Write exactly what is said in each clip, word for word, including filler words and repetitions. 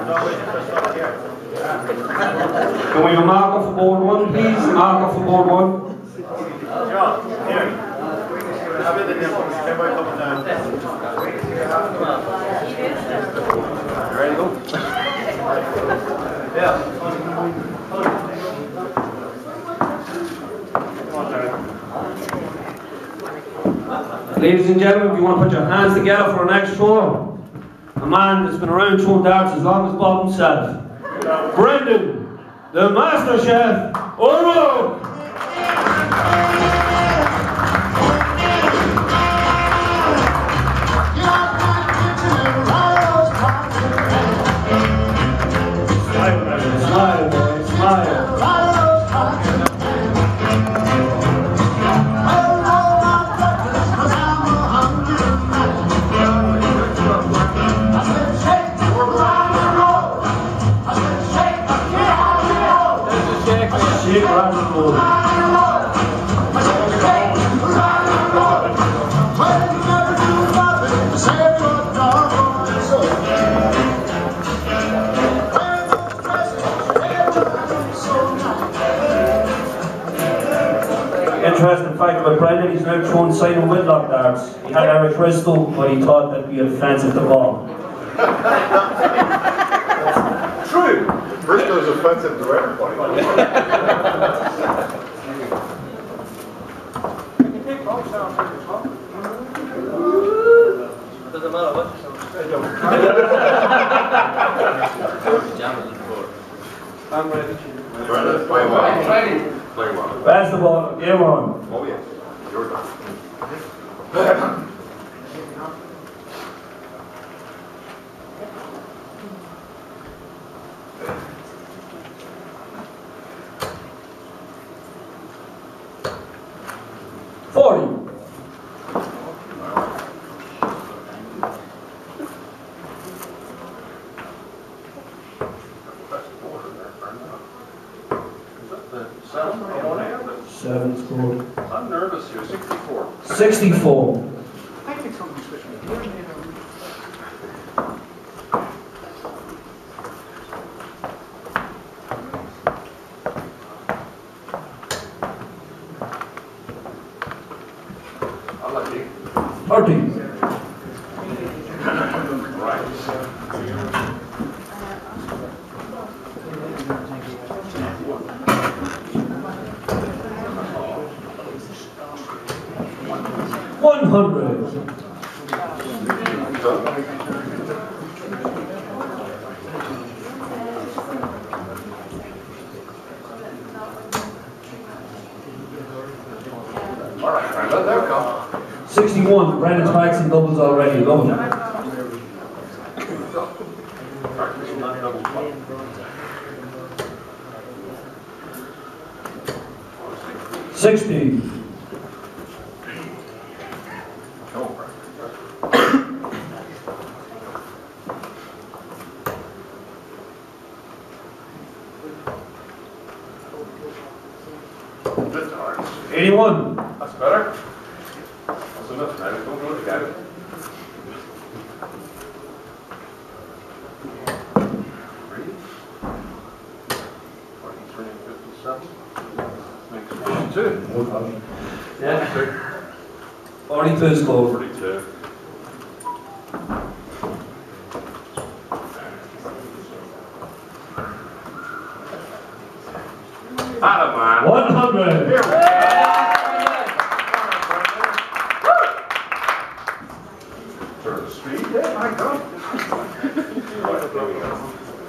Can we have a marker for board one, please? Marker for board one. John, here. Have it in there. Everybody coming down. You ready to go? Yeah. Ladies and gentlemen, if you want to put your hands together for an next throw, a man that's been around throwing darts as long as Bob himself, Brendan, the Masterchef, O'Rourke. Smile, Brendan, smile, boy, smile. Shake, rock, and roll. Interesting fact about Brendan, he's now thrown Simon Whitlock darts. He had Eric Bristol, but he thought that'd be offensive to Bob. True. Bristol is offensive to everybody. Doesn't matter what. I'm ready. Brendan, play well. Play well. Pass the ball, game on. Oh yes, you're done. Forty. Seven scored. I'm nervous here. sixty-four. Sixty-four. I think somebody's switching the board. I'll let you. Thirty. Right. One hundred. All right, Brandon, there we go. Sixty-one. Brandon's backs and doubles already. Lovely. Sixty. Eighty-one. That's better. That's enough now. Don't go together. forty-three and fifty-seven. Makes forty-two. Yeah. Forty-two score. forty-two. Atta man. One hundred. Here we go. Turn the speed. Yeah, I go. Right, there we go.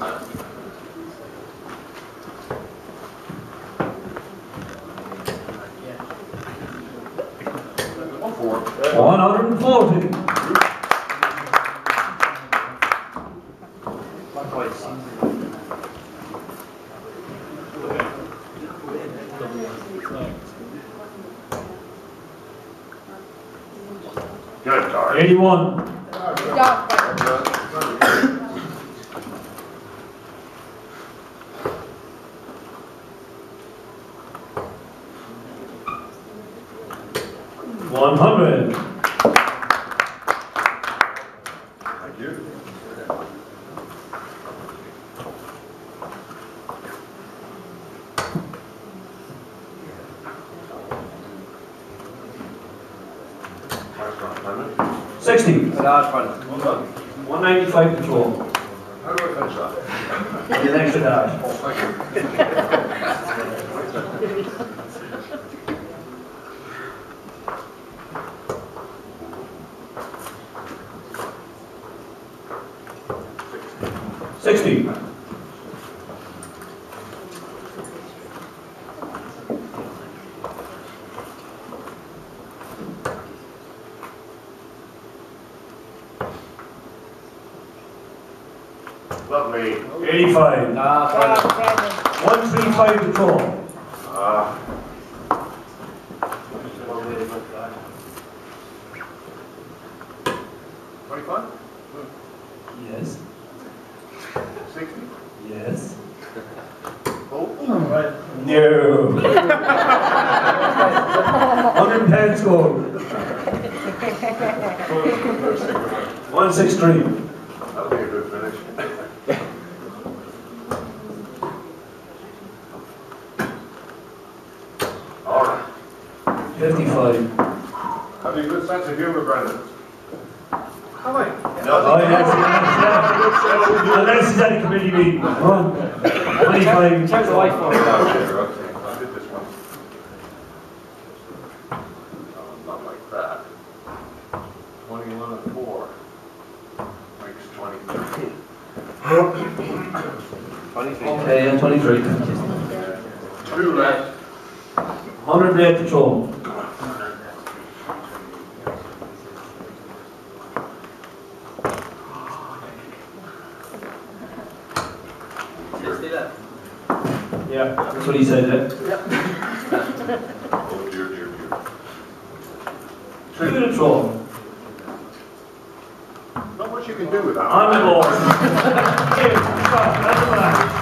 One hundred and forty. Good, Tar. Eighty-one. One hundred. Thank you. sixty. The last one. one ninety-five patrol. How do I finish that? The extra dash. Oh, thank you. sixty. Lovely. eighty-five. Last one. one thirty-five patrol. Ah. Twenty-five? Yes. Sixty? Yes. Oh. No. one hundred ten score. one sixty-three. That'll be a good finish. All right. fifty-five. Have you a good sense of humour, Brendan? Have I? Oh, yes, yes, yes. Unless he's at a committee meeting. One. twenty-five. Check the wife for me. I did this one. Oh, not like that. Twenty-one and four. Makes twenty-three. Twenty-three. Okay, yeah, twenty-three. Two left. one hundred eight patrol. Sixty left. Yeah, that's what he said, yeah. Oh dear, dear, dear. Two patrol. Not much you can do with that. On the board. Here, stop, that's the back.